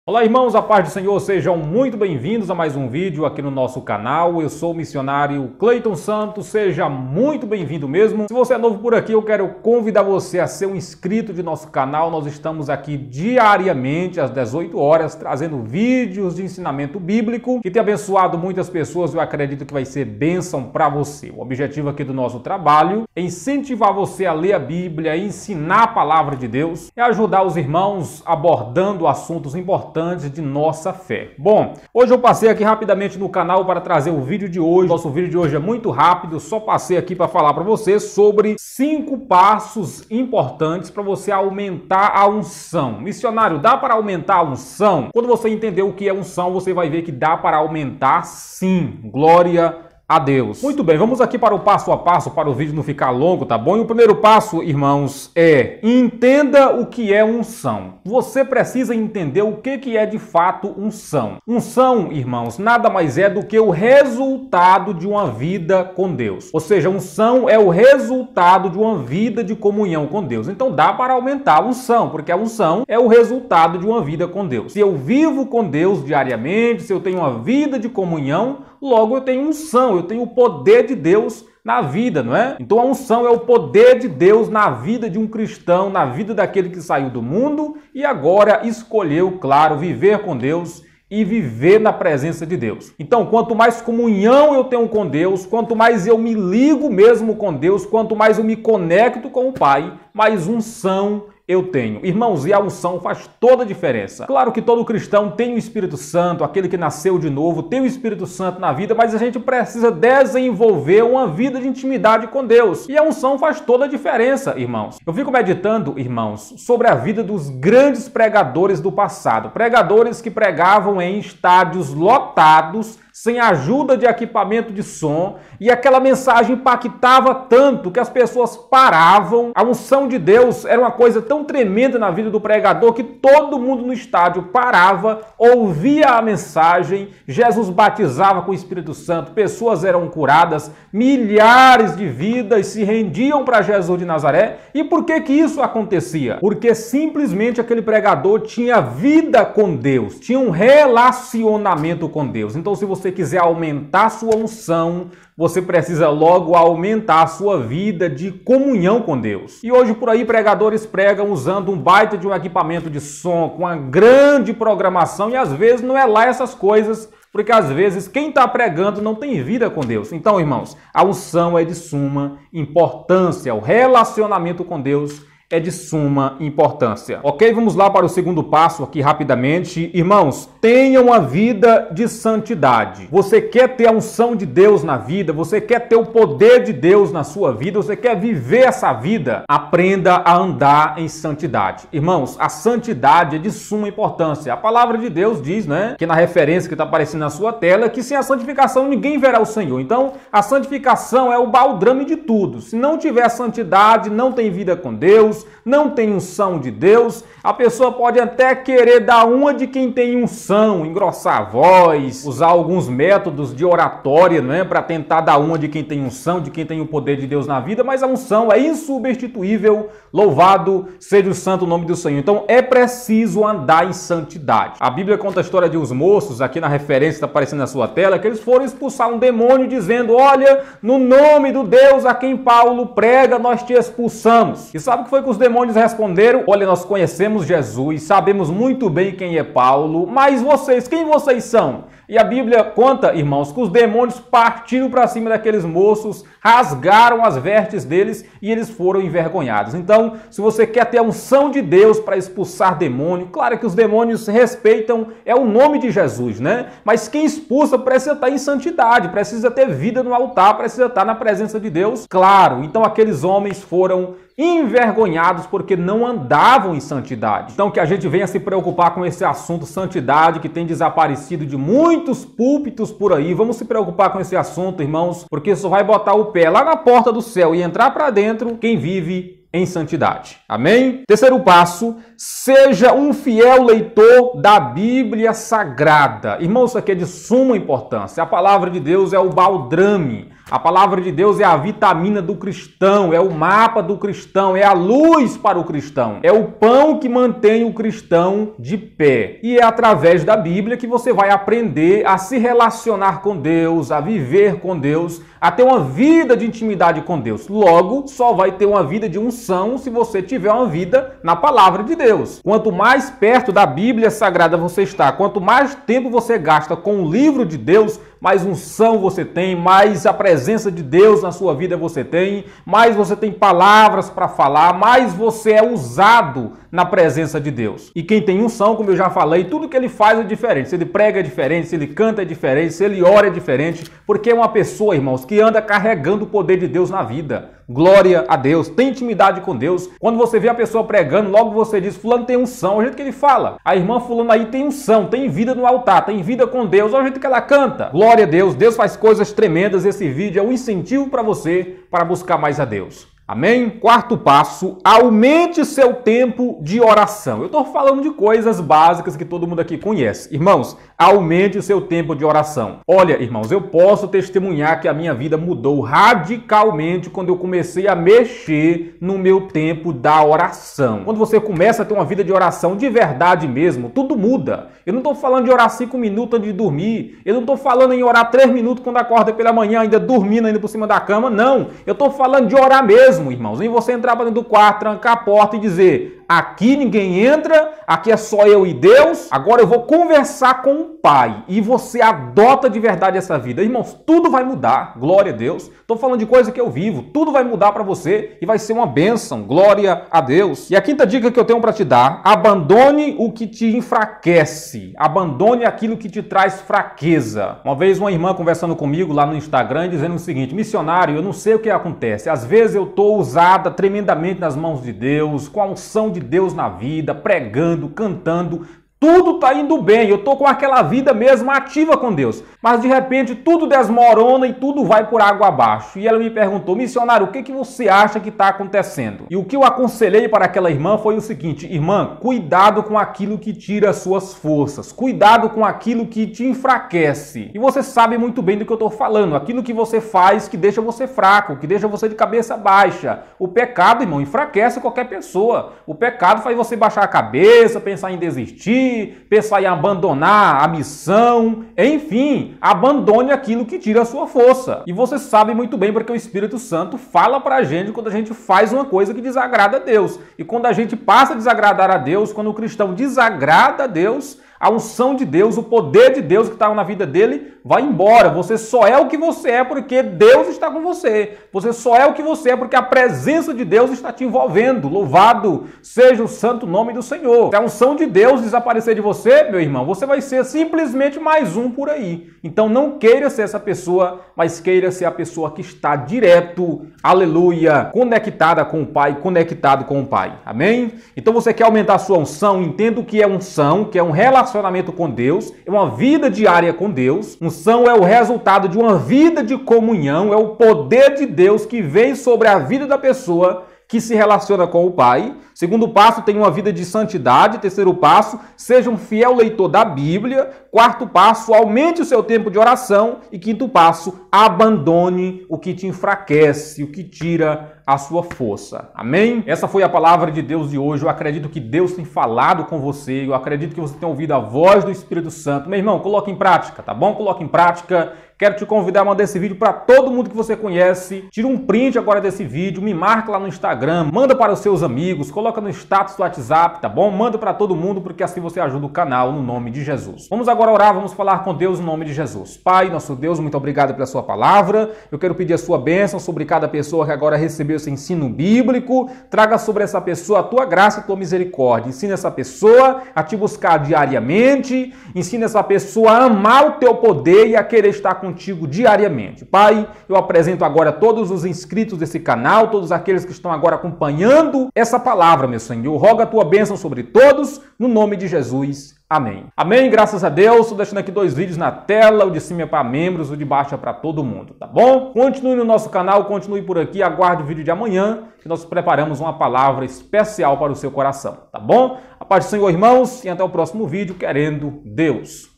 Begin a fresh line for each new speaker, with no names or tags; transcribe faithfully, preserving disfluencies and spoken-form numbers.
Olá, irmãos, a paz do Senhor, sejam muito bem-vindos a mais um vídeo aqui no nosso canal. Eu sou o missionário Cleiton Santos, seja muito bem-vindo mesmo. Se você é novo por aqui, eu quero convidar você a ser um inscrito de nosso canal. Nós estamos aqui diariamente às dezoito horas, trazendo vídeos de ensinamento bíblico que tem abençoado muitas pessoas. Eu acredito que vai ser bênção para você. O objetivo aqui do nosso trabalho é incentivar você a ler a Bíblia, ensinar a palavra de Deus e ajudar os irmãos abordando assuntos importantes de nossa fé. Bom, hoje eu passei aqui rapidamente no canal para trazer o vídeo de hoje. Nosso vídeo de hoje é muito rápido, só passei aqui para falar para você sobre cinco passos importantes para você aumentar a unção. Missionário, dá para aumentar a unção? Quando você entender o que é unção, você vai ver que dá para aumentar sim. Glória a Deus. Muito bem, vamos aqui para o passo a passo, para o vídeo não ficar longo, tá bom? E o primeiro passo, irmãos, é entenda o que é unção. Você precisa entender o que que é de fato unção. Unção, irmãos, nada mais é do que o resultado de uma vida com Deus. Ou seja, unção é o resultado de uma vida de comunhão com Deus. Então dá para aumentar a unção, porque a unção é o resultado de uma vida com Deus. Se eu vivo com Deus diariamente, se eu tenho uma vida de comunhão, logo eu tenho unção, eu tenho o poder de Deus na vida, não é? Então a unção é o poder de Deus na vida de um cristão, na vida daquele que saiu do mundo e agora escolheu, claro, viver com Deus e viver na presença de Deus. Então, quanto mais comunhão eu tenho com Deus, quanto mais eu me ligo mesmo com Deus, quanto mais eu me conecto com o Pai, mais unção eu tenho. Irmãos, e a unção faz toda a diferença. Claro que todo cristão tem o Espírito Santo, aquele que nasceu de novo, tem o Espírito Santo na vida, mas a gente precisa desenvolver uma vida de intimidade com Deus. E a unção faz toda a diferença, irmãos. Eu fico meditando, irmãos, sobre a vida dos grandes pregadores do passado. Pregadores que pregavam em estádios lotados, sem ajuda de equipamento de som, e aquela mensagem impactava tanto que as pessoas paravam. A unção de Deus era uma coisa tão tremenda na vida do pregador que todo mundo no estádio parava, ouvia a mensagem, Jesus batizava com o Espírito Santo, pessoas eram curadas, milhares de vidas se rendiam para Jesus de Nazaré. E por que que isso acontecia? Porque simplesmente aquele pregador tinha vida com Deus, tinha um relacionamento com Deus. Então, se você quiser aumentar a sua unção, você precisa logo aumentar a sua vida de comunhão com Deus. E hoje por aí pregadores pregam usando um baita de um equipamento de som, com uma grande programação, e às vezes não é lá essas coisas, porque às vezes quem está pregando não tem vida com Deus. Então, irmãos, a unção é de suma importância, o relacionamento com Deus é de suma importância. Ok? Vamos lá para o segundo passo aqui rapidamente. Irmãos, tenham uma vida de santidade. Você quer ter a unção de Deus na vida? Você quer ter o poder de Deus na sua vida? Você quer viver essa vida? Aprenda a andar em santidade. Irmãos, a santidade é de suma importância. A palavra de Deus diz, né, que na referência que está aparecendo na sua tela, que sem a santificação ninguém verá o Senhor. Então, a santificação é o baldrame de tudo. Se não tiver santidade, não tem vida com Deus, não tem unção de Deus. A pessoa pode até querer dar uma de quem tem unção, engrossar a voz, usar alguns métodos de oratória, né, para tentar dar uma de quem tem unção, de quem tem o poder de Deus na vida, mas a unção é insubstituível. Louvado seja o santo nome do Senhor. Então é preciso andar em santidade. A Bíblia conta a história de uns moços, aqui na referência está aparecendo na sua tela, que eles foram expulsar um demônio dizendo: olha, no nome do Deus a quem Paulo prega, nós te expulsamos. E sabe o que foi que os demônios responderam? Olha, nós conhecemos Jesus, sabemos muito bem quem é Paulo, mas vocês, quem vocês são? E a Bíblia conta, irmãos, que os demônios partiram para cima daqueles moços, rasgaram as vestes deles e eles foram envergonhados. Então, se você quer ter a unção de Deus para expulsar demônio, claro que os demônios respeitam, é o nome de Jesus, né? Mas quem expulsa precisa estar em santidade, precisa ter vida no altar, precisa estar na presença de Deus, claro. Então, aqueles homens foram envergonhados porque não andavam em santidade. Então que a gente venha se preocupar com esse assunto santidade que tem desaparecido de muitos púlpitos por aí. Vamos se preocupar com esse assunto, irmãos, porque isso vai botar o pé lá na porta do céu e entrar para dentro quem vive em santidade. Amém? Terceiro passo, seja um fiel leitor da Bíblia Sagrada. Irmãos, isso aqui é de suma importância. A palavra de Deus é o baldrame. A palavra de Deus é a vitamina do cristão, é o mapa do cristão, é a luz para o cristão, é o pão que mantém o cristão de pé. E é através da Bíblia que você vai aprender a se relacionar com Deus, a viver com Deus, a ter uma vida de intimidade com Deus. Logo, só vai ter uma vida de unção se você tiver uma vida na palavra de Deus. Quanto mais perto da Bíblia Sagrada você está, quanto mais tempo você gasta com o livro de Deus, mais unção você tem, mais a presença de Deus na sua vida você tem, mais você tem palavras para falar, mais você é usado na presença de Deus. E quem tem unção, como eu já falei, tudo que ele faz é diferente. Se ele prega é diferente, se ele canta é diferente, se ele ora é diferente, porque é uma pessoa, irmãos, que anda carregando o poder de Deus na vida. Glória a Deus, tem intimidade com Deus. Quando você vê a pessoa pregando, logo você diz, fulano tem unção, é o jeito que ele fala. A irmã fulano aí tem unção, tem vida no altar, tem vida com Deus, é o jeito que ela canta. Glória a Deus, Deus faz coisas tremendas. Esse vídeo é um incentivo para você para buscar mais a Deus. Amém? Quarto passo, aumente seu tempo de oração. Eu estou falando de coisas básicas que todo mundo aqui conhece. Irmãos, aumente o seu tempo de oração. Olha, irmãos, eu posso testemunhar que a minha vida mudou radicalmente quando eu comecei a mexer no meu tempo da oração. Quando você começa a ter uma vida de oração de verdade mesmo, tudo muda. Eu não estou falando de orar cinco minutos antes de dormir. Eu não estou falando em orar três minutos quando acorda pela manhã, ainda dormindo ainda por cima da cama. Não, eu estou falando de orar mesmo, irmãos, em você entrar para dentro do quarto, trancar a porta e dizer, aqui ninguém entra, aqui é só eu e Deus, agora eu vou conversar com o Pai. E você adota de verdade essa vida. Irmãos, tudo vai mudar, glória a Deus. Estou falando de coisa que eu vivo, tudo vai mudar para você e vai ser uma bênção, glória a Deus. E a quinta dica que eu tenho para te dar, abandone o que te enfraquece, abandone aquilo que te traz fraqueza. Uma vez uma irmã conversando comigo lá no Instagram dizendo o seguinte, missionário, eu não sei o que acontece, às vezes eu estou usada tremendamente nas mãos de Deus, com a unção de Deus na vida, pregando, cantando, tudo tá indo bem, eu tô com aquela vida mesmo ativa com Deus, mas de repente tudo desmorona e tudo vai por água abaixo. E ela me perguntou, missionário, o que que você acha que está acontecendo? E o que eu aconselhei para aquela irmã foi o seguinte, irmã, cuidado com aquilo que tira as suas forças, cuidado com aquilo que te enfraquece. E você sabe muito bem do que eu estou falando, aquilo que você faz que deixa você fraco, que deixa você de cabeça baixa. O pecado, irmão, enfraquece qualquer pessoa. O pecado faz você baixar a cabeça, pensar em desistir, pensar em abandonar a missão, enfim, abandone aquilo que tira a sua força. E você sabe muito bem porque o Espírito Santo fala pra gente quando a gente faz uma coisa que desagrada a Deus. E quando a gente passa a desagradar a Deus, quando o cristão desagrada a Deus, a unção de Deus, o poder de Deus que está na vida dele vai embora. Você só é o que você é porque Deus está com você. Você só é o que você é porque a presença de Deus está te envolvendo. Louvado seja o santo nome do Senhor. Se a unção de Deus desaparecer de você, meu irmão, você vai ser simplesmente mais um por aí. Então não queira ser essa pessoa, mas queira ser a pessoa que está direto, aleluia, conectada com o Pai, conectado com o Pai. Amém? Então você quer aumentar a sua unção? Entenda o que é unção, que é um relacionamento relacionamento com Deus, é uma vida diária com Deus. Unção é o resultado de uma vida de comunhão, é o poder de Deus que vem sobre a vida da pessoa que se relaciona com o Pai. Segundo passo, tenha uma vida de santidade. Terceiro passo, seja um fiel leitor da Bíblia. Quarto passo, aumente o seu tempo de oração. E quinto passo, abandone o que te enfraquece, o que tira a sua força. Amém? Essa foi a palavra de Deus de hoje. Eu acredito que Deus tem falado com você. Eu acredito que você tem ouvido a voz do Espírito Santo. Meu irmão, coloque em prática, tá bom? Coloque em prática. Quero te convidar a mandar esse vídeo para todo mundo que você conhece. Tira um print agora desse vídeo, me marca lá no Instagram, manda para os seus amigos, coloca no status do WhatsApp, tá bom? Manda para todo mundo, porque assim você ajuda o canal no nome de Jesus. Vamos agora orar, vamos falar com Deus no nome de Jesus. Pai, nosso Deus, muito obrigado pela sua palavra. Eu quero pedir a sua bênção sobre cada pessoa que agora recebeu esse ensino bíblico. Traga sobre essa pessoa a tua graça e a tua misericórdia. Ensina essa pessoa a te buscar diariamente. Ensina essa pessoa a amar o teu poder e a querer estar com contigo diariamente. Pai, eu apresento agora todos os inscritos desse canal, todos aqueles que estão agora acompanhando essa palavra, meu Senhor. Roga a tua bênção sobre todos, no nome de Jesus. Amém. Amém, graças a Deus. Estou deixando aqui dois vídeos na tela, o de cima é para membros, o de baixo é para todo mundo, tá bom? Continue no nosso canal, continue por aqui, aguarde o vídeo de amanhã, que nós preparamos uma palavra especial para o seu coração, tá bom? A paz do Senhor, irmãos, e até o próximo vídeo, querendo Deus.